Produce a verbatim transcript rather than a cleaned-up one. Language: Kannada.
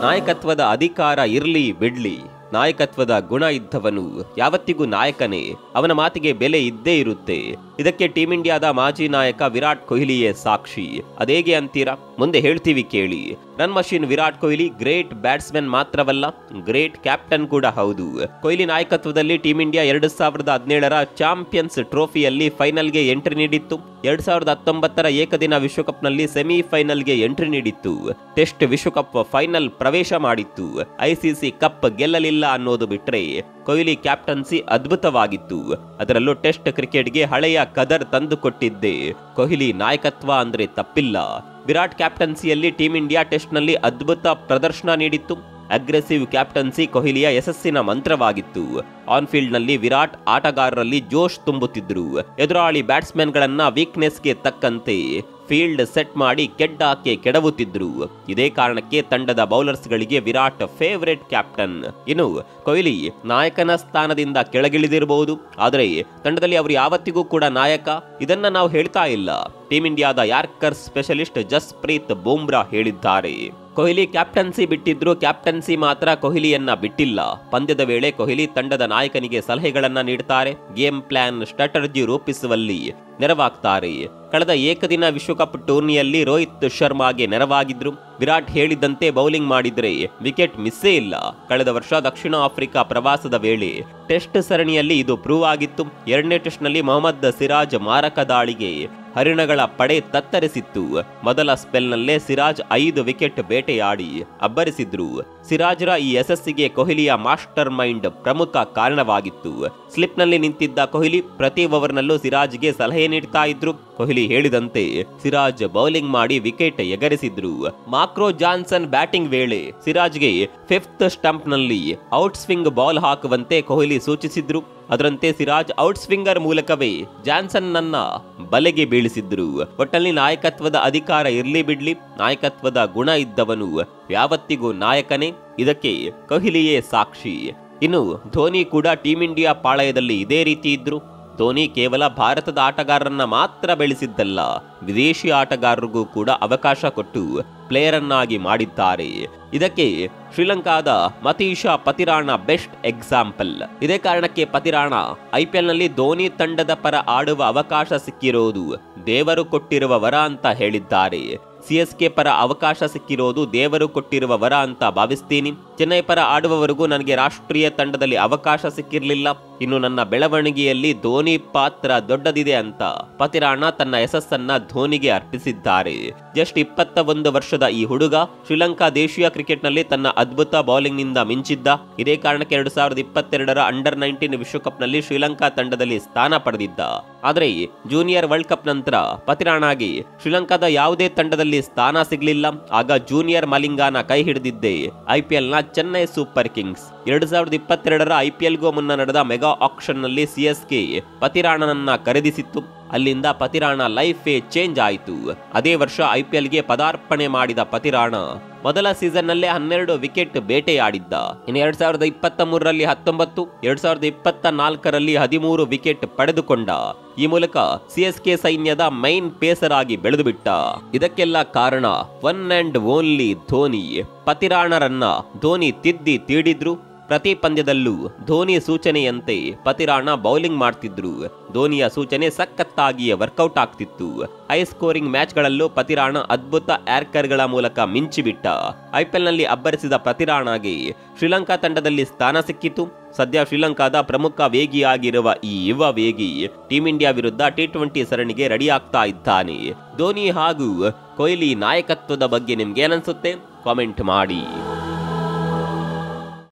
ನಾಯಕತ್ವದ ಅಧಿಕಾರ ಇರ್ಲಿ ಬಿಡ್ಲಿ, ನಾಯಕತ್ವದ ಗುಣ ಇದ್ದವನು ಯಾವತ್ತಿಗೂ ನಾಯಕನೇ, ಅವನ ಮಾತಿಗೆ ಬೆಲೆ ಇದ್ದೇ ಇರುತ್ತೆ. ಇದಕ್ಕೆ ಟೀಂ ಇಂಡಿಯಾದ ಮಾಜಿ ನಾಯಕ ವಿರಾಟ್ ಕೊಹ್ಲಿಯೇ ಸಾಕ್ಷಿ. ಅದೇಗೆ ಅಂತೀರಾ? ಮುಂದೆ ಹೇಳ್ತೀವಿ ಕೇಳಿ. Run machine Virat Kohli great batsman ಮಾತ್ರವಲ್ಲ, ಗ್ರೇಟ್ ಕ್ಯಾಪ್ಟನ್ ಕೂಡ ಹೌದು. ಕೊಹ್ಲಿ ನಾಯಕತ್ವದಲ್ಲಿ ಟೀಂ ಇಂಡಿಯಾ ಎರಡು ಸಾವಿರದ ಹದಿನೇಳರ ಚಾಂಪಿಯನ್ಸ್ ಟ್ರೋಫಿಯಲ್ಲಿ ಫೈನಲ್ಗೆ ಎಂಟ್ರಿ ನೀಡಿತ್ತು. ಎರಡ್ ಸಾವಿರದ ಹತ್ತೊಂಬತ್ತರ ಏಕದಿನ ವಿಶ್ವಕಪ್ನಲ್ಲಿ ಸೆಮಿಫೈನಲ್ಗೆ ಎಂಟ್ರಿ ನೀಡಿತ್ತು. ಟೆಸ್ಟ್ ವಿಶ್ವಕಪ್ ಫೈನಲ್ ಪ್ರವೇಶ ಮಾಡಿತ್ತು. ಐಸಿಸಿ ಕಪ್ ಗೆಲ್ಲಲಿಲ್ಲ ಅನ್ನೋದು ಬಿಟ್ರೆ ಕೊಹ್ಲಿ ಕ್ಯಾಪ್ಟನ್ಸಿ ಅದ್ಭುತವಾಗಿತ್ತು. ಅದರಲ್ಲೂ ಟೆಸ್ಟ್ ಕ್ರಿಕೆಟ್ಗೆ ಹಳೆಯ ಕದರ್ ತಂದು ಕೊಟ್ಟಿದ್ದೆ ಕೊಹ್ಲಿ ನಾಯಕತ್ವ ಅಂದ್ರೆ ತಪ್ಪಿಲ್ಲ. ವಿರಾಟ್ ಕ್ಯಾಪ್ಟನ್ಸಿಯಲ್ಲಿ ಟೀಂ ಇಂಡಿಯಾ ಟೆಸ್ಟ್ನಲ್ಲಿ ಅದ್ಭುತ ಪ್ರದರ್ಶನ ನೀಡಿತ್ತು. ಅಗ್ರೆಸಿವ್ ಕ್ಯಾಪ್ಟನ್ಸಿ ಕೊಹ್ಲಿಯ ಯಶಸ್ಸಿನ ಮಂತ್ರವಾಗಿತ್ತು. ಆನ್ ಫೀಲ್ಡ್ ನಲ್ಲಿ ವಿರಾಟ್ ಆಟಗಾರರಲ್ಲಿ ಜೋಶ್ ತುಂಬುತ್ತಿದ್ರು. ಎದುರಾಳಿ ಬ್ಯಾಟ್ಸ್ಮನ್ ಗಳನ್ನ ವೀಕ್ನೆಸ್ಗೆ ತಕ್ಕಂತೆ ಫೀಲ್ಡ್ ಸೆಟ್ ಮಾಡಿ ಕೆಡ್ಡಾಕೆ ಕೆಡವುತ್ತಿದ್ರು. ಇದೇ ಕಾರಣಕ್ಕೆ ತಂಡದ ಬೌಲರ್ಸ್ ಗಳಿಗೆ ವಿರಾಟ್ ಫೇವರೇಟ್ ಕ್ಯಾಪ್ಟನ್. ಇನ್ನು ಕೊಹ್ಲಿ ನಾಯಕನ ಸ್ಥಾನದಿಂದ ಕೆಳಗಿಳಿದಿರಬಹುದು, ಆದರೆ ತಂಡದಲ್ಲಿ ಅವರು ಯಾವತ್ತಿಗೂ ಕೂಡ ನಾಯಕ, ಇದನ್ನ ನಾವು ಹೇಳ್ತಾ ಇಲ್ಲ. ಟೀಂ ಇಂಡಿಯಾದ ಯಾರ್ಕರ್ ಸ್ಪೆಷಲಿಸ್ಟ್ ಜಸ್ಪ್ರೀತ್ ಬೂಮ್ರಾ ಹೇಳಿದ್ದಾರೆ. ಕೊಹ್ಲಿ ಕ್ಯಾಪ್ಟನ್ಸಿ ಬಿಟ್ಟಿದ್ರು, ಕ್ಯಾಪ್ಟನ್ಸಿ ಮಾತ್ರ ಕೊಹ್ಲಿಯನ್ನ ಬಿಟ್ಟಿಲ್ಲ. ಪಂದ್ಯದ ವೇಳೆ ಕೊಹ್ಲಿ ತಂಡದ ನಾಯಕನಿಗೆ ಸಲಹೆಗಳನ್ನ ನೀಡುತ್ತಾರೆ, ಗೇಮ್ ಪ್ಲಾನ್ ಸ್ಟ್ರಾಟಜಿ ರೂಪಿಸುವಲ್ಲಿ ನೆರವಾಗ್ತಾರೆ. ಕಳೆದ ಏಕದಿನ ವಿಶ್ವಕಪ್ ಟೂರ್ನಿಯಲ್ಲಿ ರೋಹಿತ್ ಶರ್ಮಾಗೆ ನೆರವಾಗಿದ್ರು. ವಿರಾಟ್ ಹೇಳಿದ್ದಂತೆ ಬೌಲಿಂಗ್ ಮಾಡಿದ್ರೆ ವಿಕೆಟ್ ಮಿಸ್ಸೇ ಇಲ್ಲ. ಕಳೆದ ವರ್ಷ ದಕ್ಷಿಣ ಆಫ್ರಿಕಾ ಪ್ರವಾಸದ ವೇಳೆ ಟೆಸ್ಟ್ ಸರಣಿಯಲ್ಲಿ ಇದು ಪ್ರೂವ್ ಆಗಿತ್ತು. ಎರಡನೇ ಟೆಸ್ಟ್ ನಲ್ಲಿ ಮೊಹಮ್ಮದ್ ಸಿರಾಜ್ ಮಾರಕ ದಾಳಿಗೆ ಹರಿಣಗಳ ಪಡೆ ತತ್ತರಿಸಿತ್ತು. ಮೊದಲ ಸ್ಪೆಲ್ನಲ್ಲೇ ಸಿರಾಜ್ ಐದು ವಿಕೆಟ್ ಬೇಟೆಯಾಡಿ ಅಬ್ಬರಿಸಿದ್ರು. ಸಿರಾಜ್ರ ಈ ಯಶಸ್ಸಿಗೆ ಕೊಹ್ಲಿಯ ಮಾಸ್ಟರ್ ಮೈಂಡ್ ಪ್ರಮುಖ ಕಾರಣವಾಗಿತ್ತು. ಸ್ಲಿಪ್ನಲ್ಲಿ ನಿಂತಿದ್ದ ಕೊಹ್ಲಿ ಪ್ರತಿ ಓವರ್ನಲ್ಲೂ ಸಿರಾಜ್ಗೆ ಸಲಹೆ ನೀಡ್ತಾ ಇದ್ರು. ಕೊಹ್ಲಿ ಹೇಳಿದಂತೆ ಸಿರಾಜ್ ಬೌಲಿಂಗ್ ಮಾಡಿ ವಿಕೆಟ್ ಎಗರಿಸಿದ್ರು. ಮಾಕ್ರೋ ಜಾನ್ಸನ್ ಬ್ಯಾಟಿಂಗ್ ವೇಳೆ ಸಿರಾಜ್ಗೆ ಫಿಫ್ತ್ ಸ್ಟಂಪ್ ನಲ್ಲಿ ಔಟ್ ಸ್ವಿಂಗ್ ಬಾಲ್ ಹಾಕುವಂತೆ ಕೊಹ್ಲಿ ಸೂಚಿಸಿದ್ರು. ಅದರಂತೆ ಸಿರಾಜ್ ಔಟ್ ಸ್ವಿಂಗರ್ ಮೂಲಕವೇ ಜಾನ್ಸನ್ ನನ್ನ ಬಲೆಗೆ ಬೀಳಿಸಿದ್ರು. ಒಟ್ಟಲ್ಲಿ ನಾಯಕತ್ವದ ಅಧಿಕಾರ ಇರ್ಲಿ ಬಿಡ್ಲಿ, ನಾಯಕತ್ವದ ಗುಣ ಇದ್ದವನು ಯಾವತ್ತಿಗೂ ನಾಯಕನೇ. ಇದಕ್ಕೆ ಕೊಹ್ಲಿಯೇ ಸಾಕ್ಷಿ. ಇನ್ನು ಧೋನಿ ಕೂಡ ಟೀಂ ಇಂಡಿಯಾ ಪಾಳಯದಲ್ಲಿ ಇದೇ ರೀತಿ ಇದ್ರು. ಧೋನಿ ಕೇವಲ ಭಾರತದ ಆಟಗಾರರನ್ನ ಮಾತ್ರ ಬೆಳೆಸಿದ್ದಲ್ಲ, ವಿದೇಶಿ ಆಟಗಾರರಿಗೂ ಕೂಡ ಅವಕಾಶ ಕೊಟ್ಟು ಪ್ಲೇಯರ್ ಅನ್ನಾಗಿ ಮಾಡಿದ್ದಾರೆ. ಇದಕ್ಕೆ ಶ್ರೀಲಂಕಾದ ಮತೀಶಾ ಪತಿರಾಣ ಬೆಸ್ಟ್ ಎಕ್ಸಾಂಪಲ್. ಇದೇ ಕಾರಣಕ್ಕೆ ಪತಿರಾಣ ಐಪಿಎಲ್ ನಲ್ಲಿ ಧೋನಿ ತಂಡದ ಪರ ಆಡುವ ಅವಕಾಶ ಸಿಕ್ಕಿರೋದು ದೇವರು ಕೊಟ್ಟಿರುವ ವರ ಅಂತ ಹೇಳಿದ್ದಾರೆ. ಸಿಎಸ್ಕೆ ಪರ ಅವಕಾಶ ಸಿಕ್ಕಿರೋದು ದೇವರು ಕೊಟ್ಟಿರುವ ವರ ಅಂತ ಭಾವಿಸ್ತೀನಿ. ಚೆನ್ನೈ ಪರ ಆಡುವವರೆಗೂ ನನಗೆ ರಾಷ್ಟ್ರೀಯ ತಂಡದಲ್ಲಿ ಅವಕಾಶ ಸಿಕ್ಕಿರಲಿಲ್ಲ. ಇನ್ನು ನನ್ನ ಬೆಳವಣಿಗೆಯಲ್ಲಿ ಧೋನಿ ಪಾತ್ರ ದೊಡ್ಡದಿದೆ ಅಂತ ಪತಿರಾಣ ತನ್ನ ಯಶಸ್ಸನ್ನ ಧೋನಿಗೆ ಅರ್ಪಿಸಿದ್ದಾರೆ. ಜಸ್ಟ್ ಇಪ್ಪತ್ತ ಒಂದು ವರ್ಷದ ಈ ಹುಡುಗ ಶ್ರೀಲಂಕಾ ದೇಶೀಯ ಕ್ರಿಕೆಟ್ ನಲ್ಲಿ ತನ್ನ ಅದ್ಭುತ ಬೌಲಿಂಗ್ ನಿಂದ ಮಿಂಚಿದ್ದ. ಇದೇ ಕಾರಣಕ್ಕೆ ಎರಡ್ ಸಾವಿರದ ಇಪ್ಪತ್ತೆರಡರ ಅಂಡರ್ ನೈನ್ಟೀನ್ ವಿಶ್ವಕಪ್ ನಲ್ಲಿ ಶ್ರೀಲಂಕಾ ತಂಡದಲ್ಲಿ ಸ್ಥಾನ ಪಡೆದಿದ್ದ. ಆದರೆ ಜೂನಿಯರ್ ವರ್ಲ್ಡ್ ಕಪ್ ನಂತರ ಪತಿರಾಣಾಗೆ ಶ್ರೀಲಂಕಾದ ಯಾವುದೇ ತಂಡದಲ್ಲಿ ಸ್ಥಾನ ಸಿಗಲಿಲ್ಲ. ಆಗ ಜೂನಿಯರ್ ಮಲಿಂಗಾನ ಕೈ ಹಿಡಿದಿದ್ದೆ ಐಪಿಎಲ್ ನ ಚೆನ್ನೈ ಸೂಪರ್ ಕಿಂಗ್ಸ್. ಎರಡ್ ಸಾವಿರದ ಇಪ್ಪತ್ತೆರಡರ ಐಪಿಎಲ್ಗೂ ಮುನ್ನ ನಡೆದ ಮೆಗಾ ಆಕ್ಷನ್ ನಲ್ಲಿ ಸಿಎಸ್ಕೆ ಪತಿರಾಣನನ್ನ ಖರೀದಿಸಿತ್ತು. ಅಲ್ಲಿಂದ ಪತಿರಾಣ ಲೈಫೇ ಚೇಂಜ್ ಆಯಿತು. ಅದೇ ವರ್ಷ ಐಪಿಎಲ್ಗೆ ಪದಾರ್ಪಣೆ ಮಾಡಿದ ಪತಿರಾಣ ಮೊದಲ ಸೀಸನ್ ನಲ್ಲೇ ಹನ್ನೆರಡು ವಿಕೆಟ್ ಬೇಟೆಯಾಡಿದ್ದ. ಇನ್ನು ಎರಡ್ ಸಾವಿರದ ಇಪ್ಪತ್ತ ಮೂರರಲ್ಲಿ ಹತ್ತೊಂಬತ್ತು, ಎರಡ್ ಸಾವಿರದ ಇಪ್ಪತ್ತ ನಾಲ್ಕರಲ್ಲಿ ಹದಿಮೂರು ವಿಕೆಟ್ ಪಡೆದುಕೊಂಡ. ಈ ಮೂಲಕ ಸಿಎಸ್ಕೆ ಸೈನ್ಯದ ಮೈನ್ ಪೇಸರ್ ಆಗಿ ಬೆಳೆದು ಬಿಟ್ಟ. ಇದಕ್ಕೆಲ್ಲ ಕಾರಣ ಒನ್ ಅಂಡ್ ಓನ್ಲಿ ಧೋನಿ. ಪತಿರಾಣರನ್ನ ಧೋನಿ ತಿದ್ದಿ ತೀಡಿದ್ರು. ಪ್ರತಿ ಪಂದ್ಯದಲ್ಲೂ ಧೋನಿ ಸೂಚನೆಯಂತೆ ಪತಿರಾಣ ಬೌಲಿಂಗ್ ಮಾಡ್ತಿದ್ರು. ಧೋನಿಯ ಸೂಚನೆ ಸಖತ್ತಾಗಿಯೇ ವರ್ಕೌಟ್ ಆಗ್ತಿತ್ತು. ಹೈ ಸ್ಕೋರಿಂಗ್ ಮ್ಯಾಚ್ಗಳಲ್ಲೂ ಪತಿರಾಣ ಅದ್ಭುತ ಆರ್ಕರ್ಗಳ ಮೂಲಕ ಮಿಂಚಿಬಿಟ್ಟ. ಐಪಿಎಲ್ ನಲ್ಲಿ ಅಬ್ಬರಿಸಿದ ಪತಿರಾಣಗೆ ಶ್ರೀಲಂಕಾ ತಂಡದಲ್ಲಿ ಸ್ಥಾನ ಸಿಕ್ಕಿತು. ಸದ್ಯ ಶ್ರೀಲಂಕಾದ ಪ್ರಮುಖ ವೇಗಿಯಾಗಿರುವ ಈ ಯುವ ವೇಗಿ ಟೀಂ ಇಂಡಿಯಾ ವಿರುದ್ಧ ಟಿ ಟ್ವೆಂಟಿ ಸರಣಿಗೆ ರೆಡಿ ಆಗ್ತಾ ಇದ್ದಾನೆ. ಧೋನಿ ಹಾಗೂ ಕೊಹ್ಲಿ ನಾಯಕತ್ವದ ಬಗ್ಗೆ ನಿಮ್ಗೆ ಏನನ್ಸುತ್ತೆ? ಕಾಮೆಂಟ್ ಮಾಡಿ.